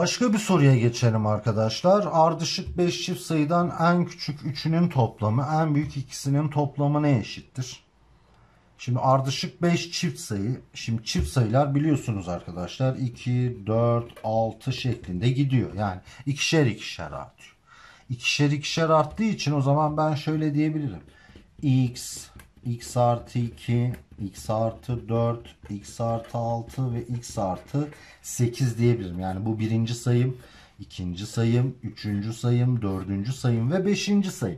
Başka bir soruya geçelim arkadaşlar. Ardışık 5 çift sayıdan en küçük üçünün toplamı en büyük ikisinin toplamı ne eşittir? Şimdi ardışık 5 çift sayı. Şimdi çift sayılar biliyorsunuz arkadaşlar 2, 4, 6 şeklinde gidiyor. Yani ikişer ikişer artıyor. İkişer ikişer arttığı için o zaman ben şöyle diyebilirim. X artı 2, X artı 4, X artı 6 ve X artı 8 diyebilirim. Yani bu birinci sayım, ikinci sayım, üçüncü sayım, dördüncü sayım ve beşinci sayım.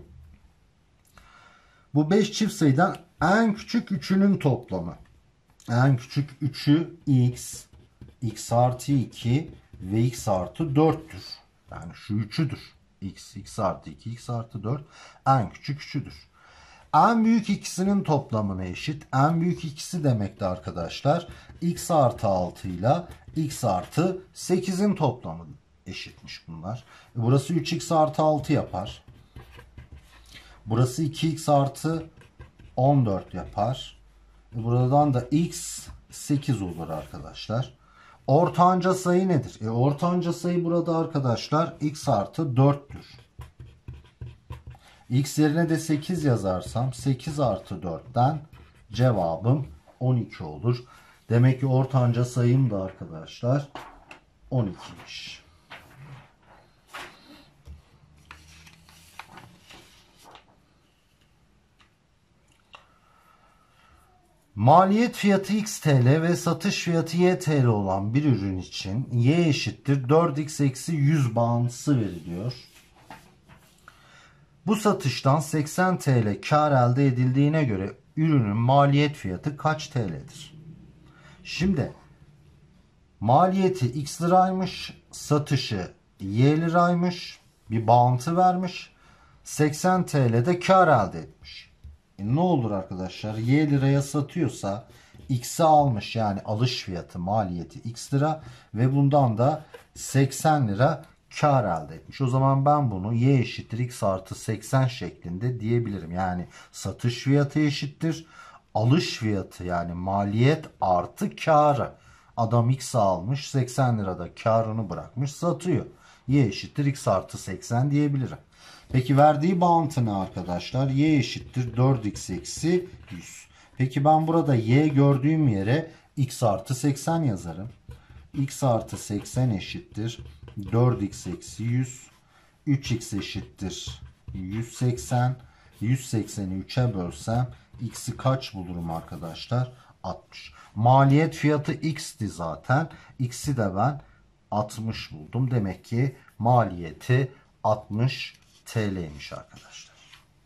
Bu 5 çift sayıdan en küçük üçünün toplamı. En küçük üçü X, X artı 2 ve X artı 4'tür. Yani şu üçüdür. X artı 2, X artı 4 en küçük üçüdür. En büyük ikisinin toplamına eşit. En büyük ikisi demekti arkadaşlar. X artı 6 ile X artı 8'in toplamı eşitmiş bunlar. Burası 3X artı 6 yapar. Burası 2X artı 14 yapar. Buradan da X 8 olur arkadaşlar. Ortanca sayı nedir? Ortanca sayı burada arkadaşlar X artı 4'tür. X yerine de 8 yazarsam 8 artı 4'ten cevabım 12 olur. Demek ki ortanca sayım da arkadaşlar 12'ymiş. Maliyet fiyatı X TL ve satış fiyatı Y TL olan bir ürün için Y eşittir 4X eksi 100 bağıntısı veriliyor. Bu satıştan 80 TL kar elde edildiğine göre ürünün maliyet fiyatı kaç TL'dir? Şimdi maliyeti X liraymış, satışı Y liraymış, bir bağıntı vermiş, 80 TL'de kar elde etmiş. Ne olur arkadaşlar? Y liraya satıyorsa X'i almış, yani alış fiyatı maliyeti X lira ve bundan da 80 lira kar elde etmiş. O zaman ben bunu Y eşittir X artı 80 şeklinde diyebilirim. Yani satış fiyatı eşittir alış fiyatı, yani maliyet artı karı. Adam X almış, 80 lirada karını bırakmış, satıyor. Y eşittir X artı 80 diyebilirim. Peki verdiği bağıntı ne arkadaşlar? Y eşittir 4X eksi 100. Peki ben burada Y gördüğüm yere X artı 80 yazarım. X artı 80 eşittir 4X eksi 100. 3X eşittir 180. 180'i 3'e bölsem X'i kaç bulurum arkadaşlar? 60. Maliyet fiyatı X'ti zaten. X'i de ben 60 buldum. Demek ki maliyeti 60 TL'ymiş arkadaşlar.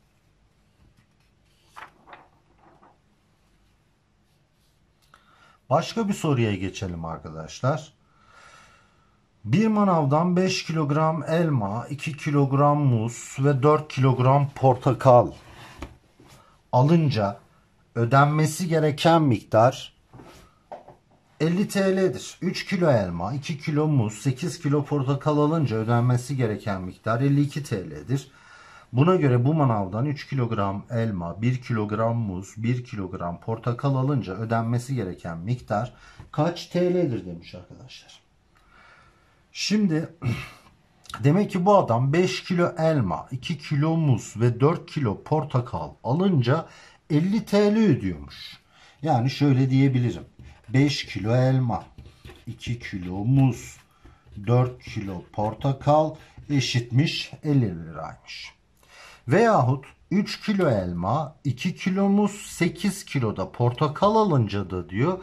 Başka bir soruya geçelim arkadaşlar. Bir manavdan 5 kilogram elma, 2 kilogram muz ve 4 kilogram portakal alınca ödenmesi gereken miktar 50 TL'dir. 3 kilo elma, 2 kilo muz, 8 kilo portakal alınca ödenmesi gereken miktar 52 TL'dir. Buna göre bu manavdan 3 kilogram elma, 1 kilogram muz, 1 kilogram portakal alınca ödenmesi gereken miktar kaç TL'dir demiş arkadaşlar. Şimdi demek ki bu adam 5 kilo elma, 2 kilo muz ve 4 kilo portakal alınca 50 TL ödüyormuş. Yani şöyle diyebilirim. 5 kilo elma, 2 kilo muz, 4 kilo portakal eşitmiş 50 liraymış. Veyahut 3 kilo elma, 2 kilo muz, 8 kilo da portakal alınca da diyor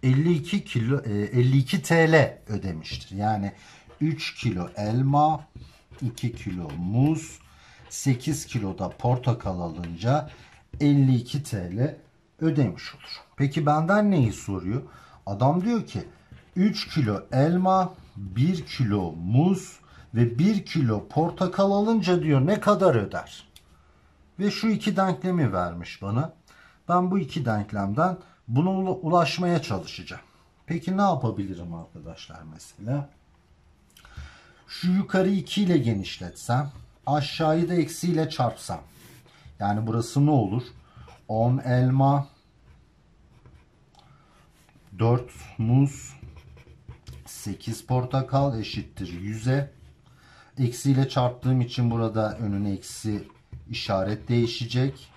52 TL ödemiştir. Yani 3 kilo elma, 2 kilo muz, 8 kilo da portakal alınca 52 TL ödemiş olur. Peki benden neyi soruyor? Adam diyor ki 3 kilo elma, 1 kilo muz ve 1 kilo portakal alınca diyor ne kadar öder? Ve şu iki denklemi vermiş bana. Ben bu iki denklemden buna ulaşmaya çalışacağım. Peki ne yapabilirim arkadaşlar mesela? Şu yukarı 2 ile genişletsem, aşağıyı da eksiyle çarpsam. Yani burası ne olur? 10 elma, 4 muz, 8 portakal eşittir 100'e. Eksiyle çarptığım için burada önüne eksi işaret değişecek.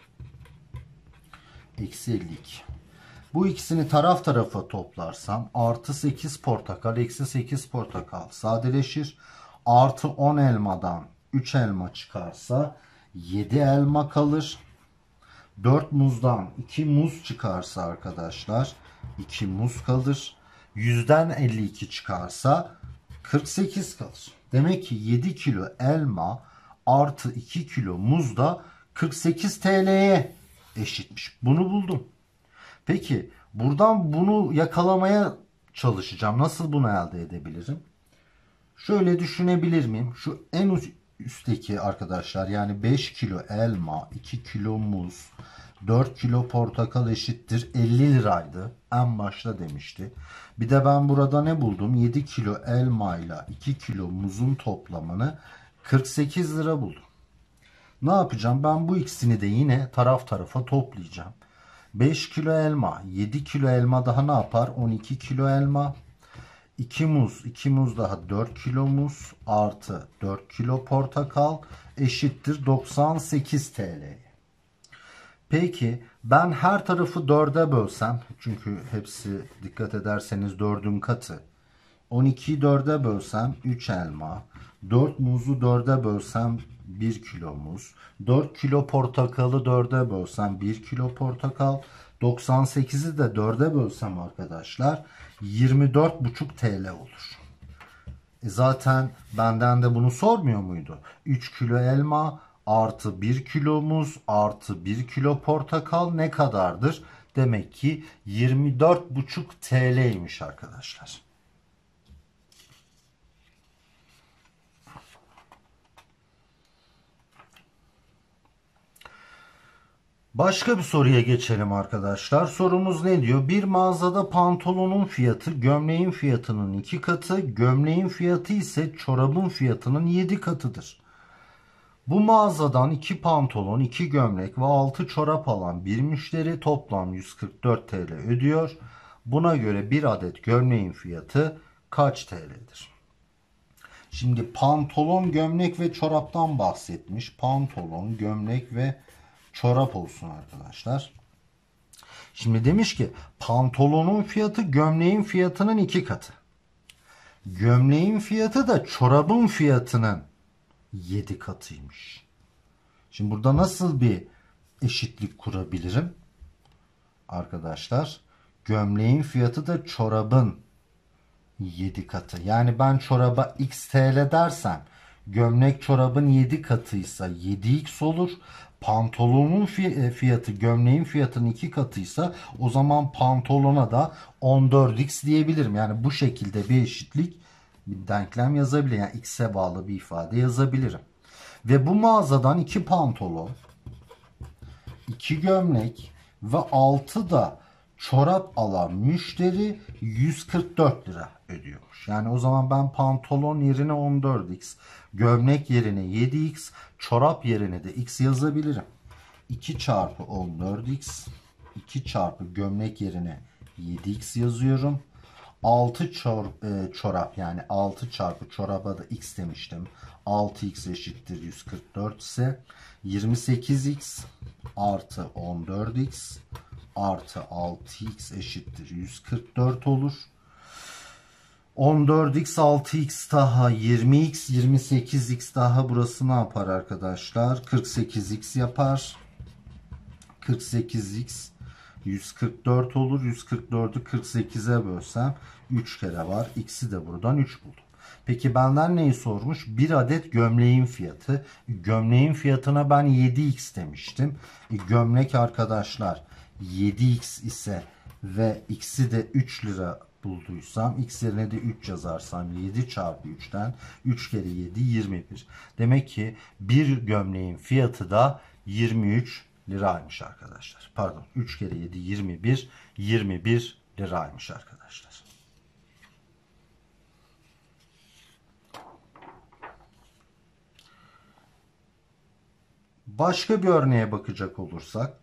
Eksi 52. Bu ikisini taraf tarafa toplarsam artı 8 portakal eksi 8 portakal sadeleşir. Artı 10 elmadan 3 elma çıkarsa 7 elma kalır. 4 muzdan 2 muz çıkarsa arkadaşlar 2 muz kalır. 100'den 52 çıkarsa 48 kalır. Demek ki 7 kilo elma artı 2 kilo muz da 48 TL'ye eşitmiş. Bunu buldum. Peki buradan bunu yakalamaya çalışacağım. Nasıl bunu elde edebilirim? Şöyle düşünebilir miyim? Şu en üstteki arkadaşlar, yani 5 kilo elma, 2 kilo muz, 4 kilo portakal eşittir 50 liraydı. En başta demişti. Bir de ben burada ne buldum? 7 kilo elma ile 2 kilo muzun toplamını 48 lira buldum. Ne yapacağım? Ben bu ikisini de yine taraf tarafa toplayacağım. 5 kilo elma, 7 kilo elma daha ne yapar? 12 kilo elma. 2 muz, 2 muz daha 4 kilo muz artı 4 kilo portakal eşittir 98 TL. Peki ben her tarafı 4'e bölsem, çünkü hepsi dikkat ederseniz 4'ün katı. 12'yi 4'e bölsem 3 elma, 4 muzu 4'e bölsem 1 kilo muz, 4 kilo portakalı 4'e bölsem 1 kilo portakal, 98'i de 4'e bölsem arkadaşlar 24,5 TL olur. Zaten benden de bunu sormuyor muydu? 3 kilo elma artı 1 kilo muz artı 1 kilo portakal ne kadardır? Demek ki 24,5 TL'ymiş arkadaşlar. Başka bir soruya geçelim arkadaşlar. Sorumuz ne diyor? Bir mağazada pantolonun fiyatı gömleğin fiyatının 2 katı, gömleğin fiyatı ise çorabın fiyatının 7 katıdır. Bu mağazadan 2 pantolon, 2 gömlek ve 6 çorap alan bir müşteri toplam 144 TL ödüyor. Buna göre bir adet gömleğin fiyatı kaç TL'dir? Şimdi pantolon, gömlek ve çoraptan bahsetmiş. Pantolon, gömlek ve çorap olsun arkadaşlar. Şimdi demiş ki pantolonun fiyatı gömleğin fiyatının 2 katı. Gömleğin fiyatı da çorabın fiyatının 7 katıymış. Şimdi burada nasıl bir eşitlik kurabilirim? Arkadaşlar gömleğin fiyatı da çorabın 7 katı. Yani ben çoraba x TL dersem gömlek çorabın 7 katıysa 7x olur. Pantolonun fiyatı gömleğin fiyatının 2 katıysa o zaman pantolona da 14x diyebilirim. Yani bu şekilde bir eşitlik, bir denklem yazabilirim. Yani x'e bağlı bir ifade yazabilirim. Ve bu mağazadan 2 pantolon, 2 gömlek ve 6 da çorap alan müşteri 144 lira ödüyormuş. Yani o zaman ben pantolon yerine 14x, gömlek yerine 7x, çorap yerine de x yazabilirim. 2 çarpı 14x, 2 çarpı gömlek yerine 7x yazıyorum. 6 çorap, yani 6 çarpı çoraba da x demiştim. 6x eşittir 144 ise 28x artı 14x artı 6x eşittir 144 olur. 14x 6x daha 20x 28x daha burası ne yapar arkadaşlar? 48x yapar. 48x 144 olur. 144'ü 48'e bölsem 3 kere var. X'i de buradan 3 buldum. Peki benden neyi sormuş? Bir adet gömleğin fiyatı. Gömleğin fiyatına ben 7x demiştim. Gömlek arkadaşlar 7x ise ve x'i de 3 lira bulduysam, x yerine de 3 yazarsam 7 çarpı 3'ten 3 kere 7 21. Demek ki bir gömleğin fiyatı da 23 liraymış arkadaşlar. Pardon, 3 kere 7 21, 21 liraymış arkadaşlar. Başka bir örneğe bakacak olursak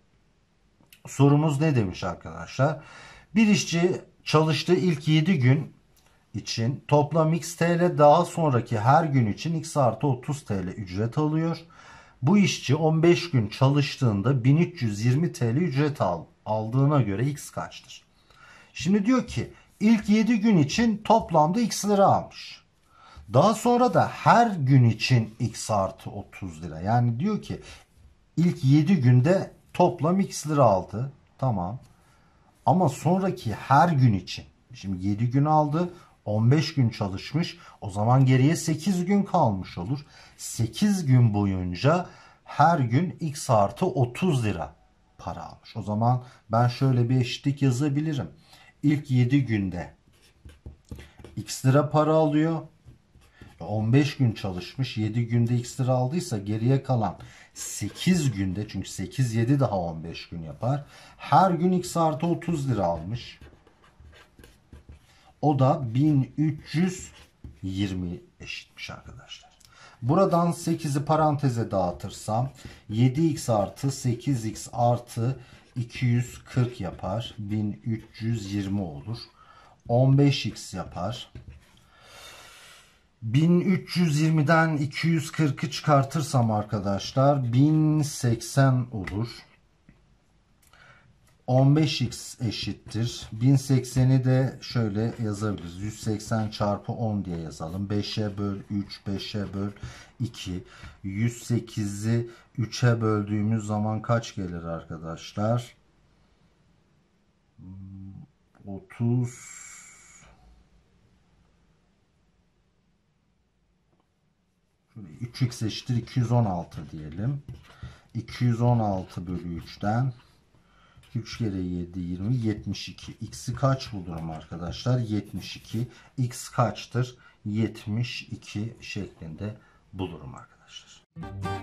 sorumuz ne demiş arkadaşlar? Bir işçi çalıştığı ilk 7 gün için toplam x TL, daha sonraki her gün için x artı 30 TL ücret alıyor. Bu işçi 15 gün çalıştığında 1320 TL ücret aldığına göre x kaçtır? Şimdi diyor ki ilk 7 gün için toplamda x lira almış. Daha sonra da her gün için x artı 30 lira. Yani diyor ki ilk 7 günde toplam x lira aldı. Tamam. Ama sonraki her gün için. Şimdi 7 gün aldı. 15 gün çalışmış. O zaman geriye 8 gün kalmış olur. 8 gün boyunca her gün x artı 30 lira para almış. O zaman ben şöyle bir eşitlik yazabilirim. İlk 7 günde x lira para alıyor. 15 gün çalışmış. 7 günde x lira aldıysa geriye kalan 8 günde, çünkü 8 7 daha 15 gün yapar, her gün x artı 30 lira almış. O da 1320 eşitmiş arkadaşlar. Buradan 8'i paranteze dağıtırsam 7x artı 8x artı 240 yapar. 1320 olur. 15x yapar. 1320'den 240'ı çıkartırsam arkadaşlar 1080 olur. 15x eşittir. 1080'i de şöyle yazabiliriz. 180 çarpı 10 diye yazalım. 5'e böl 3, 5'e böl 2. 108'i 3'e böldüğümüz zaman kaç gelir arkadaşlar? 30. 3x eşittir 216 diyelim. 216 bölü 3'ten 3 kere 7 20 72. X'i kaç bulurum arkadaşlar? 72. X kaçtır? 72 şeklinde bulurum arkadaşlar.